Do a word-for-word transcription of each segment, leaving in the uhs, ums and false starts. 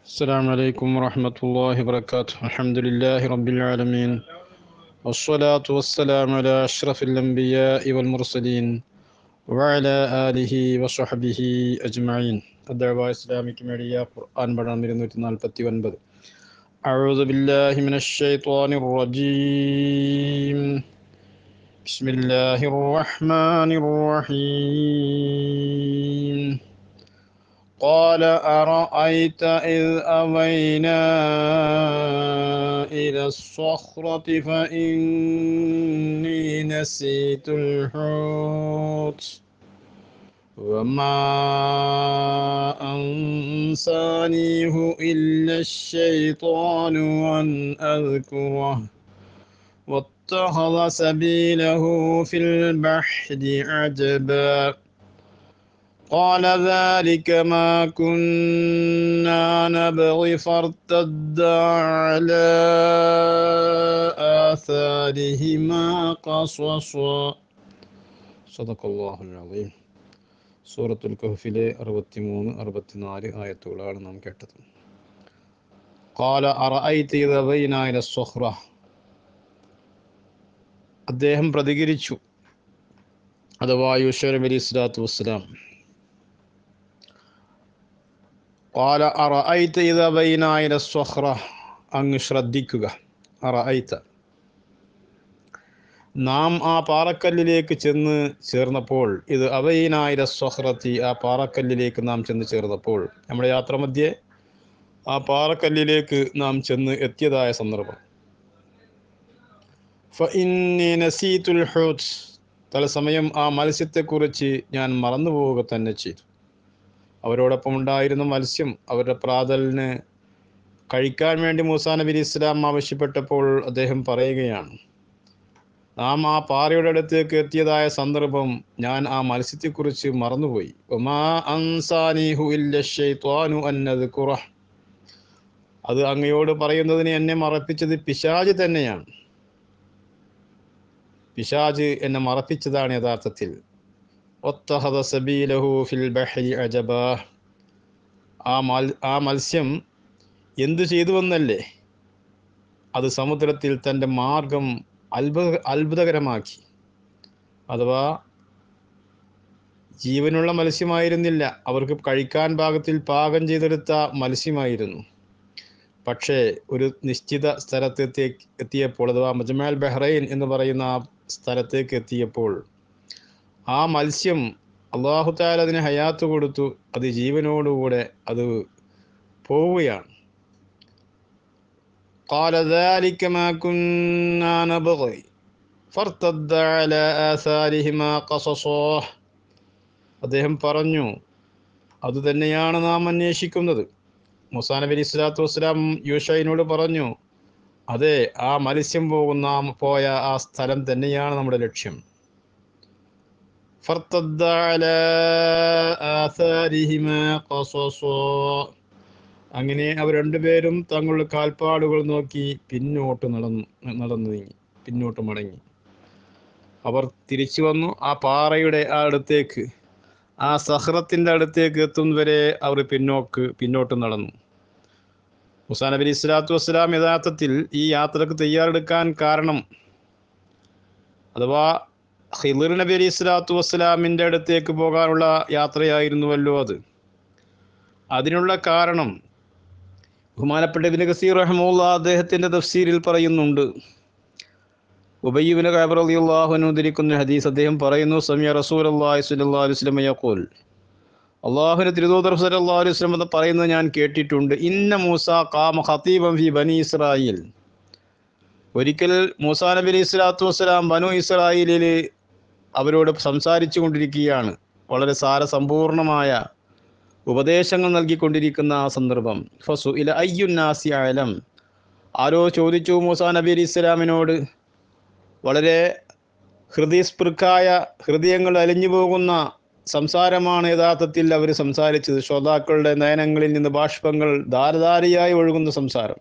السلام عليكم ورحمة الله وبركاته. الحمد لله رب العالمين، والصلاة والسلام على أشرف الأنبياء والمرسلين وعلى آله وصحبه أجمعين. الدعوة الإسلامية ميديا قرآن بدان ഇരുന്നൂറ്റി നാൽപ്പത്തി ഒൻപത്. أعوذ بالله من الشيطان الرجيم. بسم الله الرحمن الرحيم. قال أرأيت إذ أوينا إلى الصخرة فإني نسيت الحوت وما أنسانيه إلا الشيطان أن أذكره واتخذ سبيله في البحر عجبا قال ذلك ما كنا نبغي فارتدا على آثارهما قصصا صدق الله العظيم. സൂറത്തുൽ കഹ്ഫിലെ അറുപത്തിമൂന്ന് അറുപത്തിനാല് ആയത്തുകളാണ് നാം കേട്ടത്. ഖാല അറഅയ്ത ഇദ ബൈന ഇല സ്സഖ്റ, അദ്ദേഹം പ്രതികരിച്ചു, അഥവാ യൂശുവ നബി അലൈഹി സ്വലാത്തു വസ്സലാം. ഖാല അറഅയ്ത ഇദ ബൈന ഇല സ്സഖ്റ, അങ്ങ് ശ്രദ്ധിക്കുക. അറഅയ്ത, നാം ആ പാറക്കല്ലിലേക്ക് ചെന്ന് ചേർന്നപ്പോൾ, ഇത് അവൈന ഇല സ്സഖ്റത്തി, ആ പാറക്കല്ലിലേക്ക് നാം ചെന്ന് ചേർന്നപ്പോൾ, നമ്മുടെ യാത്രാമധ്യേ ആ പാറക്കല്ലിലേക്ക് നാം ചെന്ന് എത്തിയതായ സന്ദർഭം. ഫഇന്നി നസീതുൽ ഹൂത്, തത്സമയം ആ മത്സ്യത്തെക്കുറിച്ച് ഞാൻ മറന്നുപോവുക തന്നെ ചെയ്തു. അവരോടൊപ്പം ഉണ്ടായിരുന്ന മത്സ്യം അവരുടെ പ്രാതലിന് കഴിക്കാൻ വേണ്ടി മൂസാ നബി അലൈഹി ഇസ്ലാം ആവശ്യപ്പെട്ടപ്പോൾ അദ്ദേഹം പറയുകയാണ്, നാം ആ പാറയുടെ അടുത്തേക്ക് എത്തിയതായ സന്ദർഭം ഞാൻ ആ മത്സ്യത്തെക്കുറിച്ച് മറന്നുപോയി. വമാ അൻസാനിഹു ഇല്ല ശൈത്വാനു അൻ അദ്കുറഹ്, അത് അങ്ങയോട് പറയുന്നതിന് എന്നെ മറപ്പിച്ചത് പിശാച് തന്നെയാണ്. പിശാച് എന്നെ മറപ്പിച്ചതാണ് യഥാർത്ഥത്തിൽ. വത്തഖദ സബീലഹു ഫിൽ ബഹരി അജബാ, ആ മൽ ആ മത്സ്യം എന്തു ചെയ്തുവെന്നല്ലേ, അത് സമുദ്രത്തിൽ തൻ്റെ മാർഗം അത്ഭുത അത്ഭുതകരമാക്കി. അഥവാ ജീവനുള്ള മത്സ്യമായിരുന്നില്ല, അവർക്ക് കഴിക്കാൻ പാകത്തിൽ പാകം ചെയ്തെടുത്ത മത്സ്യമായിരുന്നു. പക്ഷേ ഒരു നിശ്ചിത സ്ഥലത്തെത്തി എത്തിയപ്പോൾ അഥവാ മജ്മഅൽ ബഹ്റൈൻ എന്ന് പറയുന്ന ആ സ്ഥലത്തേക്ക് എത്തിയപ്പോൾ ആ മത്സ്യം അല്ലാഹു തആല അതിന് ഹയാത്ത് കൊടുത്തു, അത് ജീവനോടുകൂടെ അത് പോവുകയാണ്. ഖാല ദാലിക മാ കുന്നാ നബ്ഗി ഫർതദ്ദ അലാ ആസാരിഹിമാ ഖസസാ, അദ്ദേഹം പറഞ്ഞു, അതുതന്നെയാണ് നാം അന്വേഷിക്കുന്നത്. മൂസാ നബി അലൈഹി സ്വലാത്തു വസ്സലാം യൂശുവയോട് പറഞ്ഞു, അതെ, ആ മത്സ്യം പോകുന്ന പോയ ആ സ്ഥലം തന്നെയാണ് നമ്മുടെ ലക്ഷ്യം. ഫർതദ്ദ അലാ ആസാരിഹിമാ ഖസസാ, അങ്ങനെ അവർ രണ്ടുപേരും തങ്ങളുടെ കാൽപ്പാടുകൾ നോക്കി പിന്നോട്ട് നടന്നു നടന്നു നീങ്ങി പിന്നോട്ട് മടങ്ങി. അവർ തിരിച്ചു വന്നു. ആ പാറയുടെ ആ അടുത്തേക്ക്, ആ സഹ്റത്തിൻ്റെ അടുത്തേക്ക് എത്തുന്നവരെ അവർ പിന്നോക്ക് പിന്നോട്ട് നടന്നു. മൂസാ നബി അലൈഹി സ്വലാത്തു വസ്സലാം യഥാർത്ഥത്തിൽ ഈ യാത്രക്ക് തയ്യാറെടുക്കാൻ കാരണം, അഥവാ ഖിളിർ നബി അലൈഹി സ്വലാത്തു വസ്സലാമിൻ്റെ അടുത്തേക്ക് പോകാനുള്ള യാത്രയായിരുന്നുവല്ലോ അത്. അതിനുള്ള കാരണം ബഹുമാനപ്പെട്ട ഇബ്നു കസീർ റഹിമഹുല്ലാഹ് അദ്ദേഹത്തിൻ്റെ തഫ്സീരിൽ പറയുന്നുണ്ട്. ഉബയ്യ് ഇബ്നു കഅബ് റളിയല്ലാഹു അൻഹു ഉദ്ധരിക്കുന്ന ഹദീസ്, അദ്ദേഹം പറയുന്നു, സമിഅ റസൂലുള്ളാഹി സ്വല്ലല്ലാഹു അലൈഹി വസല്ലം യഖൂൽ, അല്ലാഹുവിൻ്റെ തിരുദൂതർ സ്വല്ലല്ലാഹു അലൈഹി വസല്ലം എന്ന് പറയുന്നത് ഞാൻ കേട്ടിട്ടുണ്ട്. ഇന്ന മൂസ ഖാമ ഖതീബൻ ഫി ബനി ഇസ്രായീൽ, ഒരിക്കൽ മൂസാ നബി അലൈഹി സ്വലാത്തു വസ്സലാം ബനു ഇസ്രായീലിൽ അവരോട് സംസാരിച്ചു കൊണ്ടിരിക്കുകയാണ്. വളരെ സാരസമ്പൂർണമായ ഉപദേശങ്ങൾ നൽകിക്കൊണ്ടിരിക്കുന്ന ആ സന്ദർഭം. ഫസുഇല അയ്യുന്നാസി അഅലം, ആരോ ചോദിച്ചു മൂസാ നബി അലൈഹി ഇസ്ലാമിനോട്, വളരെ ഹൃദയസ്പൃക്കായ, ഹൃദയങ്ങൾ അലിഞ്ഞു പോകുന്ന സംസാരമാണ് യഥാർത്ഥത്തിൽ അവർ സംസാരിച്ചത്. ശ്രോതാക്കളുടെ നയനങ്ങളിൽ നിന്ന് ബാഷ്പങ്ങൾ ധാരധാരയായി ഒഴുകുന്ന സംസാരം.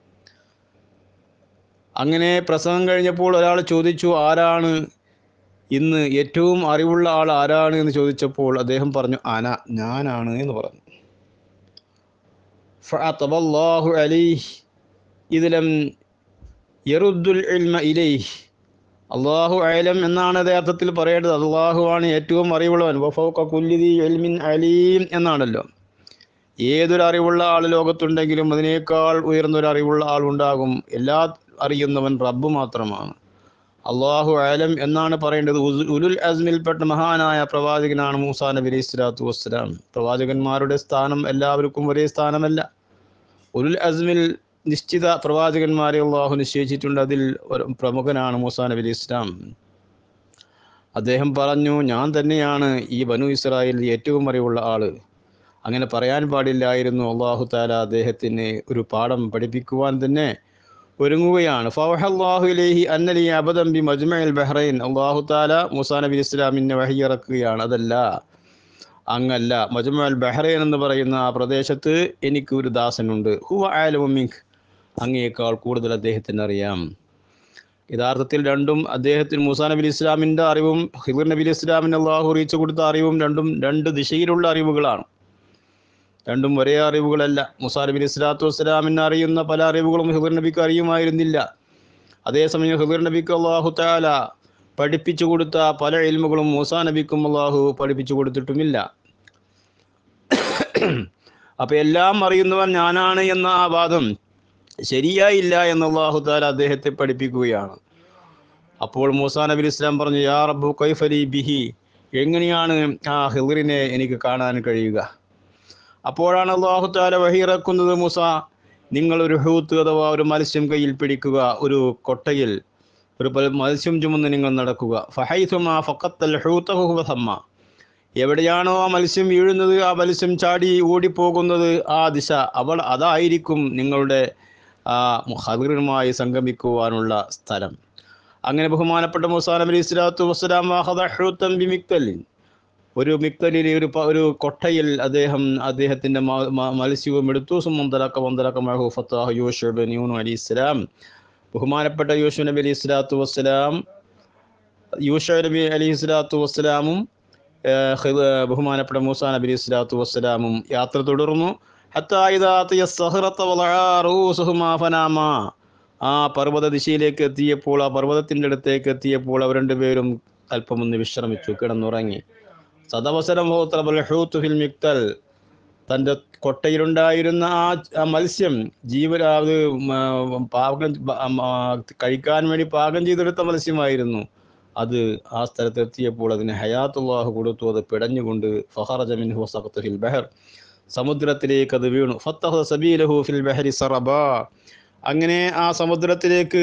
അങ്ങനെ പ്രസംഗം കഴിഞ്ഞപ്പോൾ ഒരാൾ ചോദിച്ചു, ആരാണ് ഇന്ന് ഏറ്റവും അറിവുള്ള ആൾ ആരാണ് എന്ന് ചോദിച്ചപ്പോൾ അദ്ദേഹം പറഞ്ഞു, അന, ഞാനാണ് എന്ന് പറഞ്ഞു. ഫഅതബല്ലാഹു അലൈഹി ഇദ് ലം യറുദ്ദുൽ ഇൽമ ഇലൈഹി. അല്ലാഹു അഅലം എന്നാണ് യഥാർത്ഥത്തിൽ പറയേണ്ടത്. അല്ലാഹു ആണ് ഏറ്റവും അറിവുള്ളവൻ. വഫൗക കുല്ലി ദി ഇൽമിൻ അലീം എന്നാണല്ലോ. ഏതൊരു അറിവുള്ള ആൾ ലോകത്തുണ്ടെങ്കിലും അതിനേക്കാൾ ഉയർന്നൊരു അറിവുള്ള ആളുണ്ടാകും. എല്ലാ അറിയുന്നവൻ റബ്ബ് മാത്രമാണ്. അല്ലാഹു അഅലം എന്നാണ് പറയേണ്ടത്. ഉലുൽ അസ്മിൽപ്പെട്ട മഹാനായ പ്രവാചകനാണ് മൂസാ നബി അലൈഹി സ്വലാത്തു വസ്സലാം. പ്രവാചകന്മാരുടെ സ്ഥാനം എല്ലാവർക്കും ഒരേ സ്ഥാനമല്ല. ഉലുൽ അസ്മിൽ നിശ്ചിത പ്രവാചകന്മാരെ അള്ളാഹു നിശ്ചയിച്ചിട്ടുണ്ട്. അതിൽ ഒരു പ്രമുഖനാണ് മൂസാ നബി അലൈഹി ഇസ്ലാം. അദ്ദേഹം പറഞ്ഞു, ഞാൻ തന്നെയാണ് ഈ ബനു ഇസ്രായേലിൽ ഏറ്റവും അറിവുള്ള ആള്. അങ്ങനെ പറയാൻ പാടില്ലായിരുന്നു. അള്ളാഹു താല അദ്ദേഹത്തിന് ഒരു പാഠം പഠിപ്പിക്കുവാൻ തന്നെ ഒരുങ്ങുകയാണ്. ഫൗഹല്ലാഹു ഇലൈഹി അന്നലി അബദൻ ബി മജ്മഇൽ ബഹ്റൈൻ. അള്ളാഹു താല മൂസാ നബി അലൈഹി ഇസ്ലാമിനെ വഹിയിറക്കുകയാണ്. അതല്ല, അങ്ങല്ല, മജ്മഉൽ ബഹ്റൈൻ എന്ന് പറയുന്ന ആ പ്രദേശത്ത് എനിക്ക് ഒരു ദാസനുണ്ട്. ഹുവ അഅലമു മിൻക, അങ്ങയേക്കാൾ കൂടുതൽ അദ്ദേഹത്തിന് അറിയാം. യഥാർത്ഥത്തിൽ രണ്ടും അദ്ദേഹത്തിന് മൂസാ നബി അലൈഹി ഇസ്ലാമിൻ്റെ അറിവും ഖിദ്ർ നബി അലൈഹി ഇസ്ലാമിന് അള്ളാഹു അറിയിച്ചു കൊടുത്ത അറിവും രണ്ടും രണ്ട് ദിശയിലുള്ള അറിവുകളാണ്. രണ്ടും ഒരേ അറിവുകളല്ല. മൂസാ നബി അലൈഹി സ്വലാത്തു വസ്സലാമിന് അറിയുന്ന പല അറിവുകളും ഖിദ്ർ നബിക്ക് അറിയുമായിരുന്നില്ല. അതേസമയം ഖിദ്ർ നബിക്ക് അള്ളാഹു തആല പഠിപ്പിച്ചു കൊടുത്ത പല ഇൽമുകളും മൂസാ നബിക്കും അള്ളാഹു പഠിപ്പിച്ചു കൊടുത്തിട്ടുമില്ല. അപ്പോൾ എല്ലാം അറിയുന്നവൻ ഞാനാണ് എന്ന ആ വാദം ശരിയായില്ല എന്ന് അള്ളാഹു തആല അദ്ദേഹത്തെ പഠിപ്പിക്കുകയാണ്. അപ്പോൾ മൂസാ നബി അലൈഹി ഇസ്ലാം പറഞ്ഞു, യാ റബ്ബു കൈഫ ലീ ബിഹി, എങ്ങനെയാണ് ആ ഖിദ്റിനെ എനിക്ക് കാണാൻ കഴിയുക? അപ്പോഴാണ് അല്ലാഹു തആല വഹിയിറക്കുന്നത്, മൂസ, നിങ്ങൾ ഒരു ഹൂത്ത് അഥവാ ഒരു മത്സ്യം കയ്യിൽ പിടിക്കുക, ഒരു കൊട്ടയിൽ ഒരു മത്സ്യം ചുമന്ന് നിങ്ങൾ നടക്കുക. ഫഹൈസുമാ ഫഖത്തൽ ഹൂത ഫഹുവ സമ്മ, എവിടെയാണോ ആ മത്സ്യം വീഴുന്നത്, ആ മത്സ്യം ചാടി ഓടിപ്പോകുന്നത് ആ ദിശ, അവൾ അതായിരിക്കും നിങ്ങളുടെ ആ ഖിദ്റുമായി സംഗമിക്കുവാനുള്ള സ്ഥലം. അങ്ങനെ ബഹുമാനപ്പെട്ട മൂസാ നബി അലൈഹി സ്വലാത്തു വസ്സലാം അഖദ ഹൂതൻ ബിമിക്തലിൻ, ഒരു മിക്തലിൽ ഒരു ഒരു കൊട്ടയിൽ അദ്ദേഹം അദ്ദേഹത്തിൻ്റെ മത്സ്യവും എടുത്തു. സുമന്തലക്ക വന്തലക്ക മഹു ഫത്താഹ് യൂഷു ബിൻ നൂൻ അലൈഹി സ്വലാം, ബഹുമാനപ്പെട്ട യൂഷു നബി അലൈഹി സ്വലാത്തു വസ്സലാം യൂഷു നബി അലൈഹി സ്വലാത്തു വസ്സലാമും ബഹുമാനപ്പെട്ട മൂസാ നബി അലൈഹി സ്വലാത്തു വസ്സലാമും യാത്ര തുടർന്നു. ഹത്താ ഇദാ അത്തിയ സഹറത വലഅ റൂസുഹുമാ ഫനാമാ, ആ പർവ്വത ദിശയിലേക്ക് എത്തിയപ്പോൾ, ആ പർവ്വതത്തിൻ്റെ അടുത്തേക്ക് എത്തിയപ്പോൾ അവർ രണ്ടുപേരും അല്പമൊന്ന് വിശ്രമിച്ചു, കിടന്നുറങ്ങി. സദവസരം ഫിൽ മിക്തൽ, തൻ്റെ കൊട്ടയിലുണ്ടായിരുന്ന ആ മത്സ്യം ജീവൻ അത് പാകം കഴിക്കാൻ വേണ്ടി പാകം ചെയ്തെടുത്ത മത്സ്യമായിരുന്നു. അത് ആ സ്ഥലത്തെത്തിയപ്പോൾ അതിന് ഹയാത്തുല്ലാഹു കൊടുത്തു. അത് പിടഞ്ഞുകൊണ്ട് ഫഖറജ മിൻഹു വസഖത ഫിൽ ബഹർ, സമുദ്രത്തിലേക്ക് അത് വീണു. ഫത്തഹ സബീലഹു ഫിൽ ബഹരി സറബാ, അങ്ങനെ ആ സമുദ്രത്തിലേക്ക്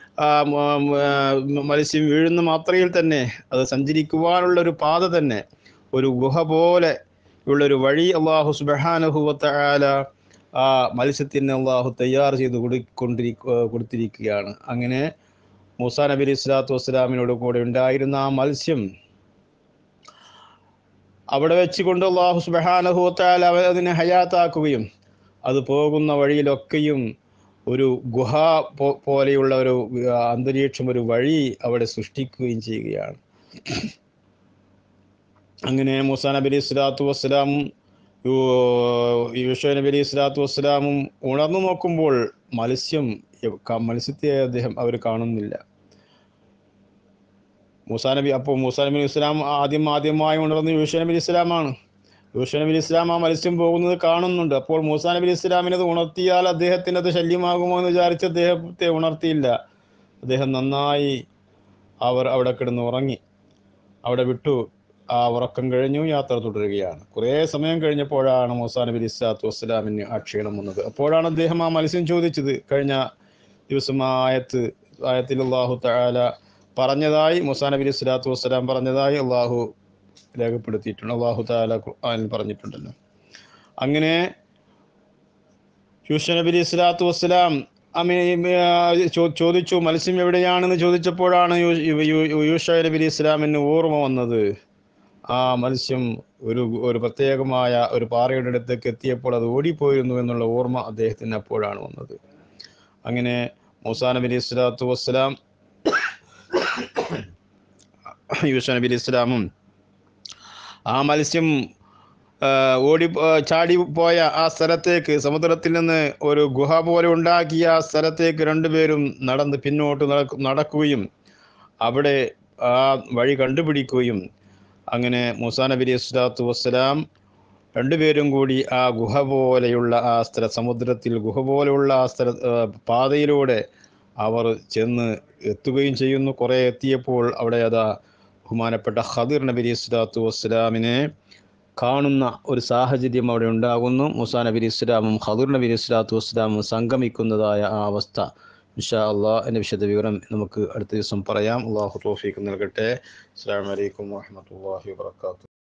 മത്സ്യം വീഴുന്ന മാത്രയിൽ തന്നെ അത് സഞ്ചരിക്കുവാനുള്ള ഒരു പാത തന്നെ, ഒരു ഗുഹ പോലെ ഉള്ളൊരു വഴി അള്ളാഹു സുബ്ഹാനഹു വ തആല ആ മത്സ്യത്തിന് അള്ളാഹു തയ്യാർ ചെയ്ത് കൊടുക്കൊണ്ടിരി കൊടുത്തിരിക്കുകയാണ്. അങ്ങനെ മൂസാ നബി അലൈഹി സ്വലാത്തു വസ്സലാമിനോട് കൂടെ ഉണ്ടായിരുന്ന ആ മത്സ്യം അവിടെ വെച്ചുകൊണ്ട് അള്ളാഹു സുബ്ഹാനഹു വ തആല അതിനെ ഹയാത്താക്കുകയും അത് പോകുന്ന വഴിയിലൊക്കെയും ഒരു ഗുഹ പോലെയുള്ള ഒരു അന്തരീക്ഷം, ഒരു വഴി അവിടെ സൃഷ്ടിക്കുകയും ചെയ്യുകയാണ്. അങ്ങനെ മൂസാ നബി അലൈഹി സ്വലാത്തു വസ്സലാമും യൂഷുഅ നബി അലൈഹി സ്വലാത്തു വസ്സലാമും ഉണർന്നു നോക്കുമ്പോൾ മത്സ്യം മത്സ്യത്തെ അദ്ദേഹം അവർ കാണുന്നില്ല. മൂസാ നബി അപ്പോൾ മൂസാ നബി അലൈഹി സ്വലാം ആദ്യം ആദ്യമായി ഉണർന്ന് യൂഷുഅ നബി അലൈഹി സ്വലാമാണ്. യൂഷുഅ നബി അലൈഹി സ്വലാം ആ മത്സ്യം പോകുന്നത് കാണുന്നുണ്ട്. അപ്പോൾ മൂസാ നബി അലൈഹി സ്വലാമിനത് ഉണർത്തിയാൽ അദ്ദേഹത്തിന് അത് ശല്യമാകുമോ എന്ന് വിചാരിച്ച് അദ്ദേഹത്തെ ഉണർത്തിയില്ല. അദ്ദേഹം നന്നായി അവർ അവിടെ കിടന്ന് ഉറങ്ങി, അവിടെ വിട്ടു. ആ ഉറക്കം കഴിഞ്ഞു, യാത്ര തുടരുകയാണ്. കുറേ സമയം കഴിഞ്ഞപ്പോഴാണ് മൂസാ നബി അലൈഹി സ്വലാത്തു വസ്സലാമിന് ആ ക്ഷീണം വന്നത്. അപ്പോഴാണ് അദ്ദേഹം ആ മത്സ്യം ചോദിച്ചത്. കഴിഞ്ഞ ദിവസം ആ ആയത്ത് ആയത്തിൽ അല്ലാഹു തആല പറഞ്ഞതായി, മൂസാ നബി അലൈഹി സ്വലാത്തു വസ്സലാം പറഞ്ഞതായി അള്ളാഹു രേഖപ്പെടുത്തിയിട്ടുണ്ട്. അള്ളാഹു തആല ഖുർആനിൽ പറഞ്ഞിട്ടുണ്ടല്ലോ. അങ്ങനെ യൂഷുഅ നബി അലൈഹി സ്വലാത്തു വസ്സലാം ചോദിച്ചു, മത്സ്യം എവിടെയാണെന്ന് ചോദിച്ചപ്പോഴാണ് യൂഷുഅ നബി അലൈഹി സ്വലാമിന് ഓർമ്മ വന്നത്. ആ മത്സ്യം ഒരു ഒരു പ്രത്യേകമായ ഒരു പാറയുടെ അടുത്തേക്ക് എത്തിയപ്പോൾ അത് ഓടിപ്പോയിരുന്നു എന്നുള്ള ഓർമ്മ അദ്ദേഹത്തിന് അപ്പോഴാണ് വന്നത്. അങ്ങനെ മൂസാ നബി അലൈഹി സ്വലാത്തു വസ്സലാം യൂഷുഅ നബി അലൈഹി സ്വലാമും ആ മത്സ്യം ഓടി ചാടി പോയ ആ സ്ഥലത്തേക്ക്, സമുദ്രത്തിൽ നിന്ന് ഒരു ഗുഹ പോലെ ഉണ്ടാക്കിയ ആ സ്ഥലത്തേക്ക് രണ്ടുപേരും നടന്ന് പിന്നോട്ട് നടക്കുകയും അവിടെ ആ വഴി കണ്ടുപിടിക്കുകയും അങ്ങനെ മൂസാ നബി അലൈഹി സ്വലാത്തു വസ്സലാം രണ്ടുപേരും കൂടി ആ ഗുഹ പോലെയുള്ള ആ സ്ഥല സമുദ്രത്തിൽ ഗുഹ പോലെയുള്ള ആ സ്ഥല പാതയിലൂടെ അവർ ചെന്ന് എത്തുകയും ചെയ്യുന്നു. കുറേ എത്തിയപ്പോൾ അവിടെ അതാ ബഹുമാനപ്പെട്ട ഖദിർ നബി അലൈഹി സ്വലാത്തു വസ്സലാമിനെ കാണുന്ന ഒരു സാഹചര്യം അവിടെ ഉണ്ടാകുന്നു. മൂസാ നബി അലൈഹി സ്വലാമും ഖദിർ നബി അലൈഹി സ്വലാത്തു വസ്സലാമും സംഗമിക്കുന്നതായ ആ അവസ്ഥ ഇൻഷാ അള്ളാഹ് എൻ്റെ വിശദ വിവരം നമുക്ക് അടുത്ത ദിവസം പറയാം. അള്ളാഹു തൗഫീഖ് നൽകട്ടെ. അസ്സലാമു അലൈക്കും വറഹ്മത്തുള്ളാഹി വബറകാതുഹു.